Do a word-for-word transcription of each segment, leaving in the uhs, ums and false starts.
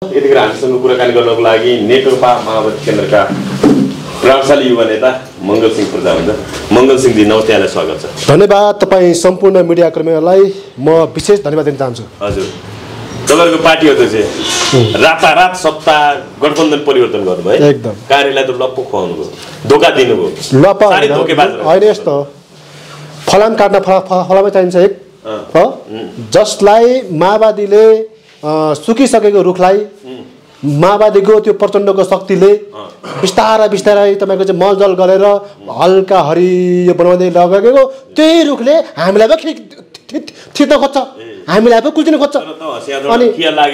यतिखेर हामीसँग कुराकानी गर्नको लागि नेकपा माओवादी केन्द्रका प्रभावशाली युवा नेता मङ्गल सिंह प्रजा हुनुहुन्छ। मङ्गल सिंहजी नमस्ते, यहाँलाई स्वागत छ। धन्यवाद तपाईँ सम्पूर्ण मिडिया कर्मीहरूलाई म विशेष धन्यवाद दिन चाहन्छु। हजुर, तपाईँको पार्टी अध्यक्ष रातारात सत्ता गठबन्धन परिवर्तन गर्नुभयो, एकदम कार्यलाई त लप्पो खुवाउनुभयो, धोका दिनुभयो, लप्पा होइन। यस्तो फलाम काट्न फलामै चाहिन्छ एक हो, जसलाई माओवादीले सुकिसकेको रुखलाई माओवादीको त्यो प्रचण्डको शक्तिले बिस्तारै बिस्तारै तपाईँको चाहिँ मलजल गरेर हल्का हरियो बनाउँदै लगेको त्यही रुखले हामीलाई पो थिच्न खोज्छ, हामीलाई पो कुल्चिन खोज्छ। अनि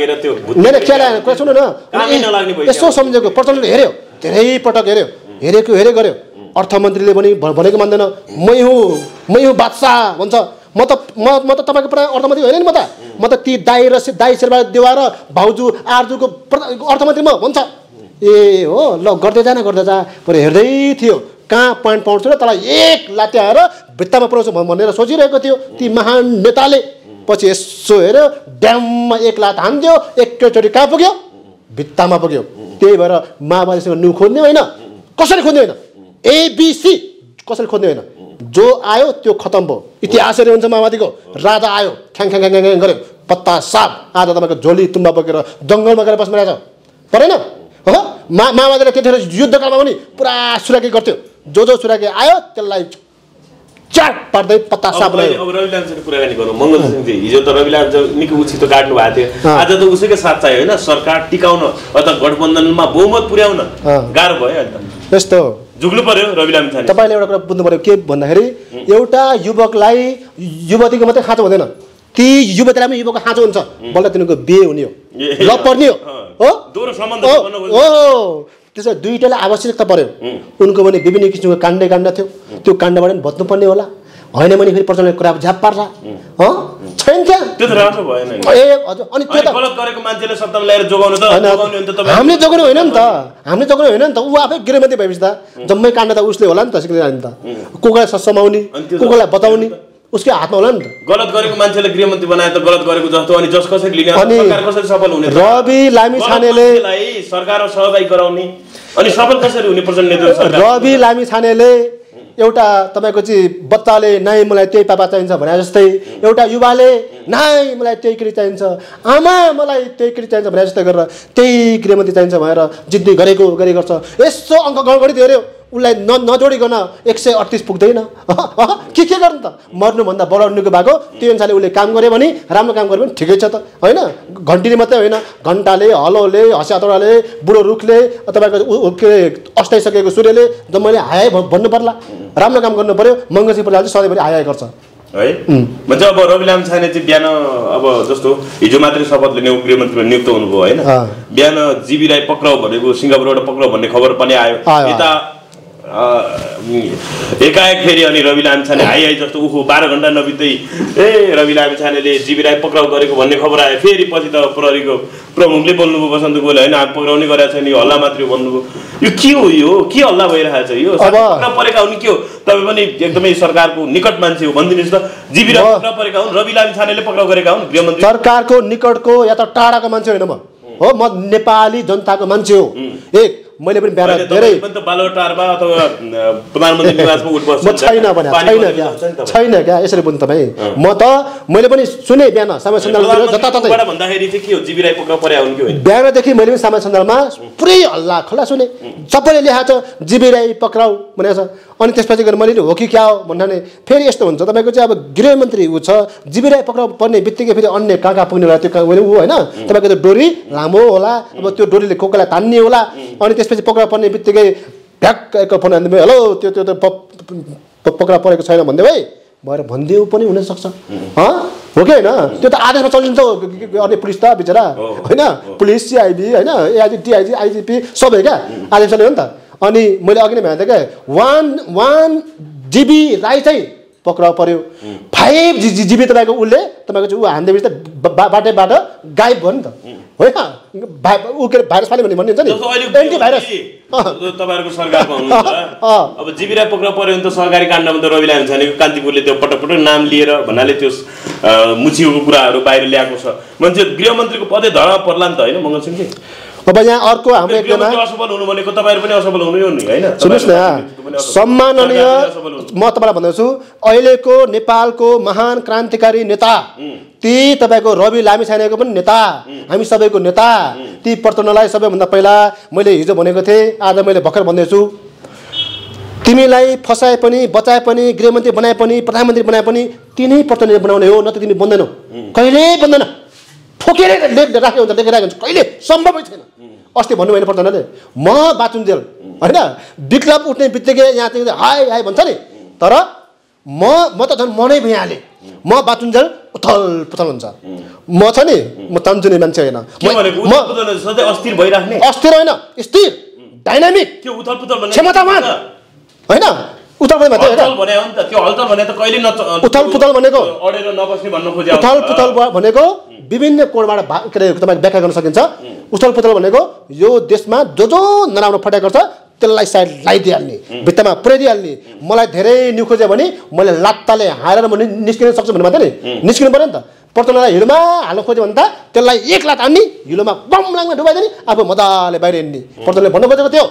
कुरा सुन्नु न, यसो सम्झेको प्रचण्डले हेऱ्यो, धेरै पटक हेऱ्यो, हेरेको हेरे गर्यो। अर्थमन्त्रीले पनि भनेको मान्दैन, मै हुँ मै हुँ बादशाह भन्छ। म त म म त तपाईँको पुरा अर्थमन्त्री होइन नि, म त म त ती दाई र दाई शेरबहादुर देउवा र भाउजू आर्जुको अर्थमन्त्री म भन्छ। ए हो ल, गर्दै जा न गर्दै जा पर हेर्दै थियो कहाँ पोइन्ट पाउँछु र तँलाई एक लाते आएर भित्तामा पुऱ्याउँछु भनेर सोचिरहेको थियो ती महान नेताले। पछि यसो हेऱ्यो, ड्याममा एक लात हान्दियो, एकैचोटि कहाँ पुग्यो, भित्तामा पुग्यो। त्यही भएर माओवादीसँग न्यु खोज्ने होइन, कसरी खोज्ने होइन, एबिसी कसरी खोज्ने होइन, जो आयो त्यो खतम भयो। इतिहासै हुन्छ माओवादीको, राजा आयो ख्याङ ख्याङ ख्याङ ख्याङ गऱ्यो, पत्ता साप आज तपाईँको झोली तुम्बा बोकेर जङ्गलमा गएर बस्नु रहेछ, परेन हो। मा माओवादीले त्यतिखेर युद्धकालमा पनि पुरा सुराकी गर्थ्यो, जो जो सुराकी आयो त्यसलाई चाट पार्दै पत्ता साप बनायो। अब रवि लामिछाने कुराकानी गरौँ। मङ्गल सिंहजी, हिजो त रवि लामिछाने निकै उछितो काट्नु भएको थियो, आज त उसैकै साथ चाहियो होइन, सरकार टिकाउन अथवा गठबन्धनमा बहुमत पुर्याउन गाह्रो भयो। अन्त यस्तो झुक्नु पर्यो रवि लामिछाने। तपाईँले एउटा कुरा बुझ्नु पर्यो के भन्दाखेरि एउटा युवकलाई युवतीको मात्रै खाँचो हुँदैन, ती युवतीलाई पनि युवकको खाँचो हुन्छ, बल्ल तिनीहरूको बिहे हुने हो, ल पर्ने हो हो। त्यसो दुईटालाई आवश्यकता पर्यो। उनको पनि विभिन्न किसिमको काण्ड काण्ड थियो, त्यो काण्डबाट पनि बच्नुपर्ने होला, होइन भने फेरि प्रचण्डले कुरा झ्याप पार्छ हो, छैन त्यहाँ। त्यो त राम्रो भएन ए हजुर। अनि त्यो त गलत गरेको मान्छेले सत्तामा ल्याएर जोगाउनु त जोगाउने हो नि त तपाईँ। हामीले जोगाउनु होइन नि त, हामीले जोगाउनु होइन नि त, ऊ आफै गृहमन्त्री भएपछि त जम्मै काण्ड त उसले होला नि त, सिक्ने नि त, को कोलाई समाउने को कोलाई बताउने उसकै हातमा होला नि त। गलत गरेको मान्छेले गृहमन्त्री बनाए त गलत गरेको जस्तो, अनि जस कसरी लिने, सरकार कसरी सफल हुने, रवि लामिछानेले सरकारमा सहभागी गराउने, अनि सफल कसरी हुने प्रचण्ड नेतृत्व। रवि लामिछानेले एउटा तपाईँको चाहिँ बच्चाले नाइ मलाई त्यही पापा चाहिन्छ भने जस्तै, एउटा युवाले नाइ मलाई त्यही केटी चाहिन्छ, आमा मलाई त्यही केटी चाहिन्छ भने जस्तै गरेर त्यही गृहमन्त्री चाहिन्छ भनेर जिद्दी गरेको गरे गर्छ। यसो अङ्क गणगणित हेऱ्यो, उसलाई न नजोडिकन एक सय अडतिस पुग्दैन के के गर्नु त, मर्नुभन्दा बढाउनुको भएको त्यो अनुसारले उसले काम गर्यो भने राम्रो काम गर्यो भने ठिकै छ त होइन। घन्टीले मात्रै होइन, घन्टाले हलोले हँसियातोडाले बुढो रुखले तपाईँको के अरे अस्ताइसकेको सूर्यले जम्मैले हाय भन्नु पर्ला, राम्रो काम गर्नु पर्यो। मङ्गल सिंह प्रधानले सधैँभरि हाय हाय गर्छ है। भन्छ अब रवि लामिछाने चाहिँ बिहान अब जस्तो हिजो मात्रै शपथ लिने गृहमन्त्री नियुक्त हुनुभयो होइन, बिहान जीबी राई पक्राउ भनेको सिङ्गापुरबाट पक्राउ भन्ने खबर पनि आयो यता एकाएक फेरि। अनि रवि लामिछाने हाई हाई जस्तो उखु बाह्र घन्टा नबित्दै ए रवि लामिछानेले जीबी राई पक्राउ गरेको भन्ने खबर आयो। फेरि पछि त प्रहरीको प्रमुखले बोल्नुभयो, बसन्त गोले होइन पक्राउने गरेको छैन, यो हल्ला मात्रै भन्नुभयो। यो के हो, यो के हल्ला भइरहेको छ, यो पक्रा परेका हुन् के हो, तपाईँ पनि एकदमै सरकारको निकट मान्छे हो, भनिदिनुहोस् त। जीबी राई पक्रा परेका हुन्, रवि लामिछानेले पक्राउ गरेका हुन् गृहमन्त्री। सरकारको निकटको या त टाढाको मान्छे होइन म हो, म नेपाली जनताको मान्छे हो। एक मैले पनि बिहान धेरै बालोटारमा अथवा प्रधानमन्त्री निवासमा उठ्बस छैन भने छैन क्या छैन क्या यसरी पनि तपाईँ। म त मैले पनि सुने बिहान समय सञ्जालमा जताततै भन्दाखेरि चाहिँ के हो, जीबी राई पक्राउ परे हुन् कि होइन, बिहानदेखि मैले पनि समय सञ्जालमा पुरै हल्ला खल्ला सुने, सबैले लेखाएको छ जीबी राई पक्राउ भनेको छ। अनि त्यसपछि गएर मैले हो कि क्या हो भन्नाले फेरि यस्तो हुन्छ, तपाईँको चाहिँ अब गृहमन्त्री ऊ छ, जीबी राई पक्राउ पर्ने बित्तिकै फेरि अन्य कहाँ कहाँ पुग्ने होला त्यो ऊ होइन, तपाईँको त डोरी लामो होला, अब त्यो डोरीले कोकोलाई तान्ने होला। अनि त्यसपछि पक्रा पर्ने बित्तिकै भ्याक एक फोन हान्दियो, हेलो त्यो त्यो त पक्रा परेको छैन भनिदियो है भएर भनिदियो पनि हुनसक्छ हो कि होइन। त्यो त आदेशमा चलिन्छ गर्ने पुलिस त बिचरा होइन, पुलिस सिआइबी होइन एआइजी डिआइजी आइजिपी सबै क्या आदेश चल्यो नि त। अनि मैले अघि नै भनेको क्या वान वान जिबी राई चाहिँ पक्राउ पर्यो, फाइभ जी जीबी तपाईँको उसले तपाईँको चाहिँ ऊ हान्दिएपछि त बाटैबाट गायब भयो नि त। होइन ऊ के भाइरस फाल्यो भने भन्ने हुन्छ नि एन्टी भाइरस तपाईँहरूको सरकारमा हुनुहुन्छ अब जीवी राई पक्राउ पर्यो भने त सरकारी काण्डमा त रवि लामिछानेको कान्तिपुरले त्यो पटक पटक नाम लिएर भन्नाले त्यो मुछिएको कुराहरू बाहिर ल्याएको छ मान्छे गृहमन्त्रीको पदे धरामा पर्ला नि त होइन मङ्गलसिंहजी अब यहाँ अर्को हाम्रो एकजना असफल हुनु भनेको तपाईँहरू पनि असफल हुनु नि होइन सुन्नुहोस् न सम्माननीय म तपाईँलाई भन्दैछु अहिलेको नेपालको महान क्रान्तिकारी नेता ती तपाईँको रवि लामिछानेको पनि नेता हामी सबैको नेता ती प्रचण्डलाई सबैभन्दा पहिला मैले हिजो भनेको थिएँ आज मैले भर्खर भन्दैछु तिमीलाई फसाए पनि बचाए पनि गृहमन्त्री बनाए पनि प्रधानमन्त्री बनाए पनि तिनै प्रचण्डले बनाउने हो न त तिमी बन्दैनौ कहिले बन्दैन ठोकेर राखेको हुन्छ लेखेर राखेको हुन्छ कहिले सम्भवै छैन अस्ति भन्नु होइन प्रचण्डले म बाचुन्जेल होइन विक्लप उठ्ने बित्तिकै यहाँ चाहिँ हाई हाई भन्छ नि तर म म त झन् मनै भइहालेँ म बाचुन्जेल उथल पुथल हुन्छ म छ नि म तन्जुने मान्छे होइन अस्थिर भइराख्ने अस्थिर होइन स्थिर डाइनामिक क्षमतावान होइन उथल पुथल भनेको उथल पुथल भनेको विभिन्न कोणबाट के अरे तपाईँ व्याख्या गर्न सकिन्छ उथल पुथल भनेको यो देशमा जो जो नराम्रो फटाएको छ त्यसलाई साइड लगाइदिइहाल्ने भित्तामा पुऱ्याइदिइहाल्ने मलाई धेरै न्यु खोज्यो भने मैले लात्ताले हारेर म निस्किन सक्छु भन्नु मात्रै नि निस्किनु पऱ्यो नि त प्रचण्डलाई हिलोमा हाल्नु खोज्यो भने त त्यसलाई एक लात हान्ने हिलोमा बम लाग्ने डुबाइदिने आफू मजाले बाहिर हिँड्ने प्रचण्डले भन्नु खोजेको थियो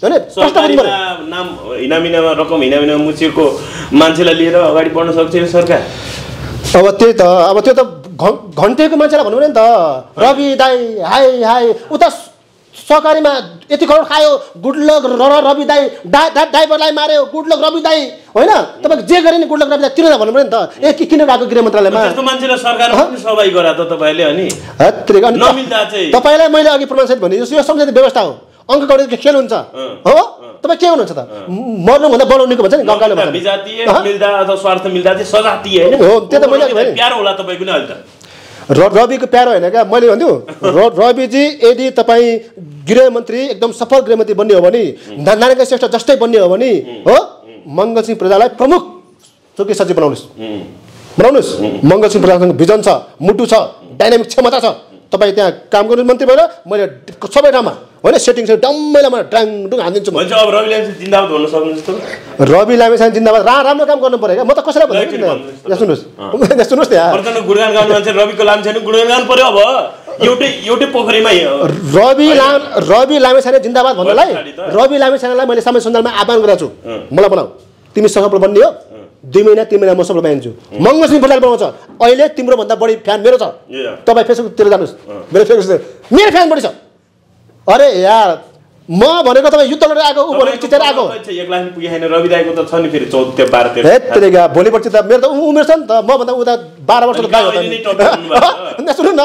नाम हिनामिनामा रकम हिनामिनामा मुछिएको मान्छेलाई लिएर अगाडि बढ्न सक्छ सरकार अब त्यही त अब त्यो त घन्टेको मान्छेलाई भन्नु नि त रवि दाई हाई हाई उता सहकारीमा यति करोड खायो गुडलक रवि दाई ड्राइभरलाई मार्यो गुडलक रवि दाई होइन तपाईँको जे गरे नि गुडलक रवि दाई तिनीहरूलाई भन्नु पऱ्यो नि त ए किन गएको गृह मन्त्रालयमा त्यस्तो मान्छेलाई सरकारमा पनि सहभागी गरा त तपाईँले अनि नमिल्दा चाहिँ तपाईँलाई मैले अघि प्रमाणसहित भने यो संसदीय व्यवस्था हो अङ्क गणितको खेल हुन्छ हो तपाईँ के हुनुहुन्छ त मर्नुभन्दा बनाउनेको भन्छ नि गाउँगाउँले भन्छ विजातीय मिल्दा अथवा स्वार्थ मिल्दा चाहिँ सजातीय हैन हो त्यो त मैले प्यारो होला तपाईको नि अहिले त रविको प्यारो होइन क्या मैले भन्छु रविजी यदि तपाईँ गृहमन्त्री एकदम सफल गृहमन्त्री बन्ने हो भने नारायण श्रेष्ठ जस्तै बन्ने हो भने हो मङ्गलसिंह प्रधानलाई प्रमुख चौकी सचिव बनाउनुहोस् बनाउनुहोस् मङ्गलसिंह प्रधानसँग भिजन छ मुटु छ डाइनामिक क्षमता छ तपाईँ त्यहाँ काम गर्ने मन्त्री भएर मैले सबै ठाउँमा होइन सेटिङ छ डम्मैलाई म डाङ डुङ हानिदिन्छु म अब रवि लामिछाने जिन्दाबाद भन्न सक्नुहुन्छ त रवि लामिछाने जिन्दाबाद रा राम्रो काम गर्नु पर्यो क्या म त कसैलाई भन्दैन यहाँ सुन्नुहोस् यहाँ सुन्नुहोस् न प्रचण्ड गुणगान गाउने मान्छे रविको लामिछाने गुणगान गाउनु पर्यो अब एउटै एउटै पोखरीमा रवि लाम रवि लामिछाने जिन्दाबाद भन्नलाई रवि लामिछानेलाई मैले समय सञ्जालमा आह्वान गरेको छु मलाई बनाऊ तिमी सफल बन्ने हो दुई महिना तिन महिना म सफल बनाइदिन्छु मङ्गलसिंह प्रधान बनाउँछ अहिले तिम्रो भन्दा बढी फ्यान मेरो छ तपाईँ फेसबुकतिर जानुहोस् मेरो फेसबुक मेरो फ्यान बढी छ अरे यार म भनेको तपाईँ युद्ध लडेर आएको ऊ भनेको चितेर आएको एक लाख पुगे छैन रवि दाइको त छ नि फेरि चौध त्यो बाह्र तेह्र हेत्तेरिका भोलिपर्सि त मेरो त उमेर छ नि त म भन्दा उता बाह्र वर्षको दाइ हो त सुन्नु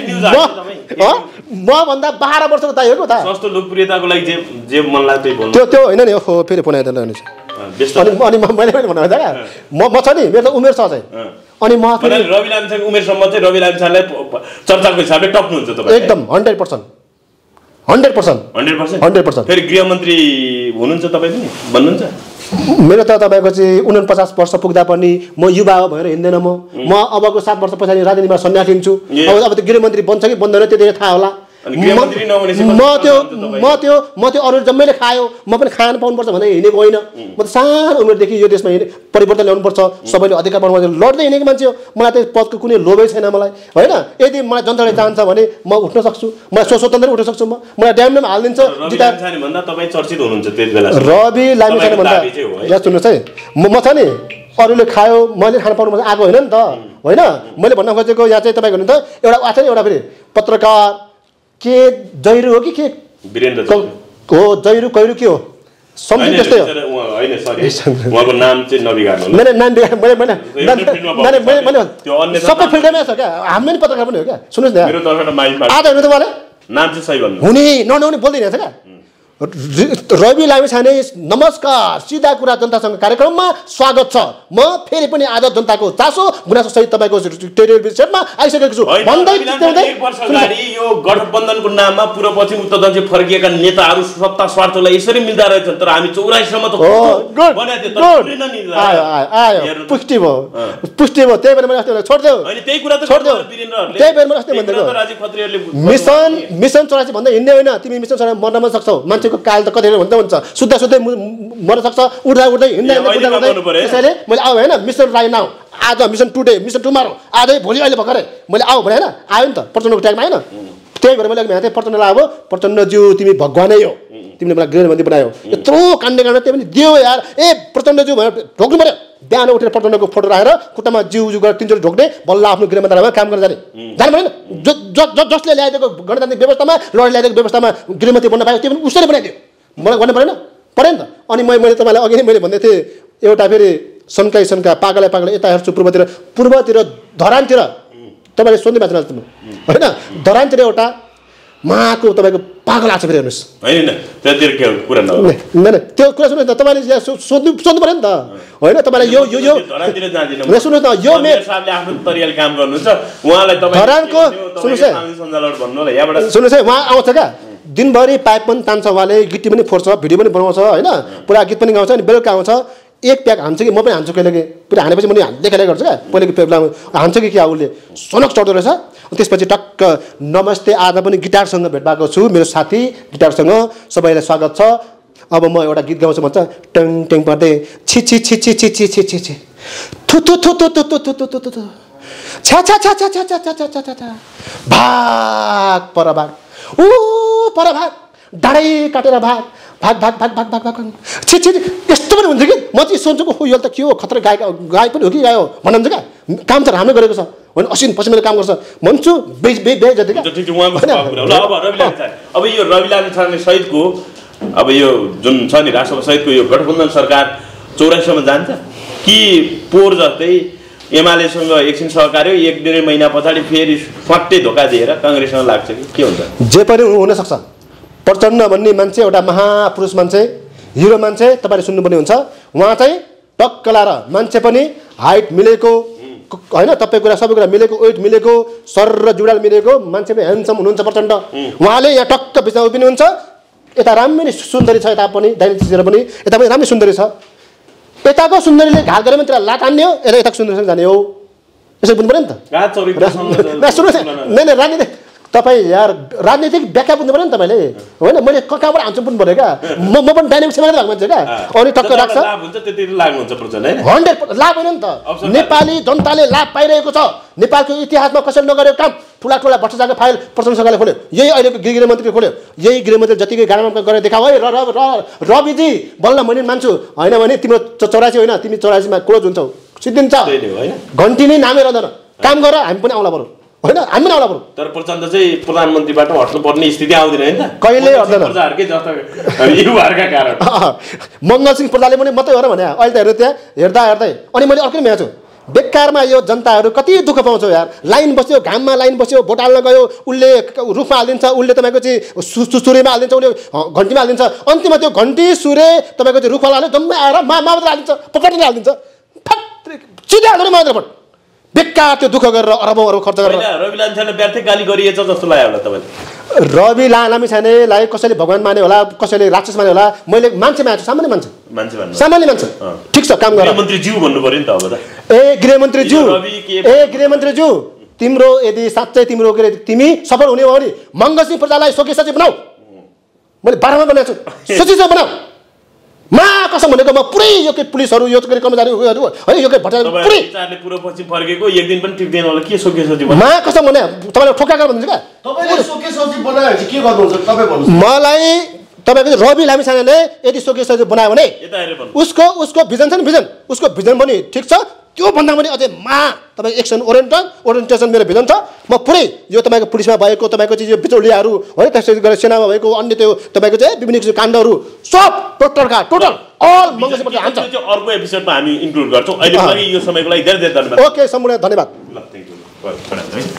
न म भन्दा बाह्र वर्षको दाइ हो त सस्तो लोकप्रियताको लागि जे जे मन लाग्छ त्यही बोल्नु त्यो त्यो होइन नि ओहो फेरि फोन आइदिनु अनि अनि मैले पनि भन्नु हुन्छ म म छ नि मेरो त उमेर छ चाहिँ अनि म रवि लामिछानेको उमेरसम्म चाहिँ रवि लामिछानेलाई चर्चाको हिसाबले टप्नुहुन्छ तपाईँ एकदम hundred percent hundred percent hundred percent hundred percent फेरि गृहमन्त्री हुनुहुन्छ तपाईँ पनि भन्नुहुन्छ मेरो त तपाईँको चाहिँ उनपचास वर्ष पुग्दा पनि म युवा हो भएर हिँड्दैन म म अबको सात वर्ष पछाडि राजनीतिमा सन्यास लिन्छु अब अब त्यो गृहमन्त्री बन्छ कि बन्दैन त्यो थाहा होला म त्यो म त्यो म त्यो अरू जम्मैले खायो म पनि खान पाउनुपर्छ भनेर हिँडेको होइन म त सानो उमेरदेखि यो देशमा हिँडे परिवर्तन ल्याउनुपर्छ सबैले अधिकार पाउनु लड्दै हिँडेको मान्छे हो मलाई त्यो पदको कुनै लोभै छैन मलाई होइन यदि मलाई जनताले चाहन्छ भने म उठ्न सक्छु मलाई स्व स्वतन्त्र उठ्न सक्छु म मलाई ड्याममा हालिदिन्छ रवि लामिछाने भन्दा यहाँ सुन्नुहोस् है म छ नि अरूले खायो मैले खान पाउनु आएको होइन नि त होइन मैले भन्न खोजेको यहाँ चाहिँ तपाईँको हुनु त एउटा आएको छ नि एउटा फेरि पत्रकार के जैरू हो कि के हो जैरू कैरू के हो समथिङ त्यस्तै हो उहाँको नाम चाहिँ नबिगार्नु मैले नाम बिगार मैले मैले मैले मैले सबै फिल्डमै छ क्या हामी पनि पत्रकार पनि हो क्या सुन्नुहोस् न आज हुनु त उहाँले नाम चाहिँ सही भन्नु हुने नहुने बोल्दै रहेछ क्या रवि लामिछाने नमस्कार सिधा कुरा जनतासँग कार्यक्रममा स्वागत छ। म फेरि पनि आज जनताको चासो गुनासो सहित तपाईँको टेलिभिजनमा आइसकेको छु भन्दै एक वर्ष अगाडि यो गठबन्धनको नाममा पूर्व पश्चिम उत्तर दक्षिण फर्किएका नेताहरू सत्ता स्वार्थलाई यसरी मिल्दा रहेछन् तर हामी चौरासीसम्म त आयो पुष्टि भयो पुष्टि भयो त्यही भएर मैले अस्ति छोड्देऊ होइन त्यही कुरा त छोड्देऊ त्यही भएर मैले अस्ति भन्दैको राजीव खत्रीहरूले मिसन मिसन चौरासी भन्दा हिँड्ने होइन तिमी मिसन चौरासी मर्न पनि सक्छौ मान्छेको काल त कतिखेर हुन्छ हुन्छ सुत्दा सुत्दै मर्न सक्छ उठ्दा उठ्दै हिँड्दा हिँड्दै त्यसैले मैले आऊ होइन मिसन राई नाउ आज मिसन टुडे मिसन टुमारो आजै भोलि अहिले भर्खरै मैले आऊ भने होइन आयो नि त प्रचण्डको ट्यागमा होइन त्यही भएर मैले भेटेँ थिएँ प्रचण्डलाई अब प्रचण्डज्यू तिमी भगवानै हो तिमीले मलाई गृहमन्त्री बनायो यत्रो काण्ड काण्ड त्यही पनि दियो यार ए प्रचण्डज्यू भनेर ढोक्नु पऱ्यो बिहान उठेर प्रचण्डको फोटो राखेर खुट्टामा जिउ जिउ गरेर तिनचोटि ढोक्ने बल्ल आफ्नो गृहमन्त्रालयमा काम गरेर जाने जानु परेन जसले ल्याइदिएको गणतान्त्रिक व्यवस्थामा लड ल्याइदिएको व्यवस्थामा गृहमन्त्री बन्न पायो त्यो पनि उसैले बनाइदियो मलाई गर्नु परेन परेन त अनि मैले तपाईँलाई अघि नै मैले भन्दै थिएँ एउटा फेरि सन्काई सन्का पागलै पागल यता हेर्छु पूर्वतिर पूर्वतिर धरानतिर तपाईँले सोध्ने बाँच्नु होइन धरानतिर एउटा महाको तपाईँको पागल आएको छ फेरि हेर्नुहोस् होइन कुरा त्यो कुरा सुन्नुहोस् न तपाईँले सोध्नु सोध्नु पऱ्यो नि त होइन तपाईँलाई यो यो यो सुन्नुहोस् न यो आफ्नो तरिकाले काम गर्नुहुन्छ उहाँलाई धरानको सुन्नुहोस् सुन्नुहोस् है उहाँ आउँछ क्या दिनभरि पाइप पनि तान्छ उहाँले गिटी पनि फोर्छ भिडियो पनि बनाउँछ होइन पुरा गीत पनि गाउँछ अनि बेलुका आउँछ एक प्याक हान्छ कि म पनि हान्छु कहिले पुरा हानेपछि मैले हान्दै खेलाइ गर्छु क्या पहिलेको पेपला हान्छ कि क्या उसले सोनक चढ्दो रहेछ त्यसपछि टक्क नमस्ते आज पनि गिटारसँग भेट भएको छु मेरो साथी गिटारसँग सबैलाई स्वागत छ अब म एउटा गीत गाउँछु भन्छ टङ टङ पर्दै छि छि छि छि छि छि छि छि छि थु थु थु थु थु थु थु थु थु थु छ्या छ्या छ्या छ्या छ्या छ्या छ्या छ्या छ्या भाग पर भाग ऊ पर भाग डाँडै काटेर भाग भाग भाग भाग भाग भाग भाग छि छि यस्तो पनि हुन्छ कि म चाहिँ सोच्छु हो यो त के हो खतरा गायक गायक पनि हो कि गायो भन्नुहुन्छ क्या काम त राम्रो गरेको छ होइन असिन पसिनले काम गर्छ भन्छु बेच बे बे जति अब यो रवि लामिछाने सहितको अब यो जुन छ नि राष्ट्रसभा सहितको यो गठबन्धन सरकार चौरासीसम्म जान्छ कि पोहोर जस्तै एमालेसँग एकछिन सहकार्य एक डेढ महिना पछाडि फेरि फट्टै धोका दिएर काङ्ग्रेससँग लाग्छ कि के हुन्छ जे पनि हुनसक्छ प्रचण्ड भन्ने मान्छे एउटा महापुरुष मान्छे हिरो मान्छे तपाईँले सुन्नुपर्ने हुन्छ उहाँ चाहिँ टक्क लाएर मान्छे पनि हाइट मिलेको होइन तपाईँ कुरा सबै कुरा मिलेको वेट मिलेको सर र जुडाल मिलेको मान्छे पनि ह्यान्डसम हुनुहुन्छ प्रचण्ड उहाँले यहाँ टक्क बिचमा उभिनुहुन्छ यता राम्ररी सुन्दरी छ यता पनि दाइनेतिर पनि यता पनि राम्रै सुन्दरी छ यताको सुन्दरीले घाल गरेर पनि त्यसलाई लात हान्ने हो यता यताको सुन्दरीसँग जाने हो यसरी बुझ्नु पऱ्यो नि त सुन्नुहोस् नै नै राजनीति तपाईँ यार राजनीतिक व्याख्या बुझ्नु पऱ्यो नि तपाईँले होइन मैले कहाँबाट हान्छु पनि पऱ्यो क्या म म पनि डाइनामिक सेवा भएको मान्छे क्या अनि टक्क राख्छ हन्ड्रेड लाभ होइन नि त नेपाली जनताले लाभ पाइरहेको छ नेपालको इतिहासमा कसैले नगरेको काम ठुला ठुला भ्रष्टाचारको फाइल प्रचण्ड सरकारले खोल्यो यही अहिलेको गृहमन्त्रीले खोल्यो यही गृहमन्त्री जतिकै गाडामा गरेर देखाऊ है र रविजी बल्ल मैले मान्छु होइन भने तिम्रो चौरासी होइन तिमी चौरासीमा क्लोज हुन्छौ सिद्धिन्छ घन्टी नै नामै रहँदैन काम गर हामी पनि आउला बरु होइन हामी पनि आउला बरु तर प्रचण्ड चाहिँ प्रधानमन्त्रीबाट हट्नुपर्ने स्थिति आउँदैन होइन त कहिले हट्दैन मङ्गलसिंह प्रधानले पनि मात्रै हो र भने अहिले त हेर्नु त्यहाँ हेर्दा हेर्दै अनि मैले अर्कै म्याच छु बेकारमा यो जनताहरू कति दुःख पाउँछौ यार लाइन बस्यो घाममा लाइन बस्यो भोट हाल्न गयो उसले रुखमा हालिदिन्छ उसले तपाईँको चाहिँ सुरेमा हालिदिन्छ उसले घन्टीमा हालिदिन्छ अन्तिममा त्यो घन्टी सुरे तपाईँको चाहिँ रुखमा हाल्यो जम्मै आएर मा मात्र हालिदिन्छ पकड्ने हालिदिन्छ फ्याक्ट्री सिधै हाल्दैन मात्र भोट बेकार त्यो दुःख गरेर अरबौँ अरब खर्च गरेर रवि लामिछाने व्यर्थ गाली गरिएछ जस्तो लाग्यो होला तपाईँले रवि लामिछानेलाई कसैले भगवान माने होला कसैले राक्षस माने होला मैले मान्छे मान्छु सामान्य मान्छे मान्छे भन्नु सामान्य मान्छे ठिक छ काम गर गृहमन्त्रीज्यू भन्नु पर्यो नि त अब त ए गृहमन्त्रीज्यू ए गृहमन्त्रीज्यू तिम्रो यदि साँच्चै तिम्रो के अरे तिमी सफल हुने हो भने मङ्गलसिंह प्रधानलाई स्वकीय सचिव बनाऊ मैले बाह्रमा बनाएको छु सचिव बनाऊ मा कसम भनेको म पुरै यो के पुलिसहरू यो के कर्मचारीहरू है यो के भट्टाचार पुरै चारले पूर्व पश्चिम फर्केको एक दिन पनि टिक्दैन होला के स्वकीय सचिव मा कसम भने तपाईँलाई ठोक्का भन्नुहुन्छ क्या तपाईँले स्वकीय सचिव बनायो भने के गर्नुहुन्छ तपाईँ भन्नुहोस् मलाई तपाईँको रवि लामिछानेले यदि स्वकीय सचिव बनायो भने उसको उसको भिजन छ नि भिजन उसको भिजन पनि ठिक छ त्यो भन्दा पनि अझै मा तपाईको एक्सन ओरिएन्टेड ओरिएन्टेसन मेरो भिजन छ म पुरै यो तपाईँको पुलिसमा भएको तपाईँको चाहिँ यो बिचौलियाहरू है त्यसरी गरेर सेनामा भएको अन्य त्यो तपाईँको चाहिँ विभिन्न किसिमको काण्डहरू सब टोटलका टोटल अल मङ्गलसिंह हान्छ अर्को एपिसोडमा हामी इन्क्लुड गर्छौँ अहिले यो समयको लागि धेरै धेरै धन्यवाद ओके सम्पूर्ण धन्यवाद ल थ्याङ्क यू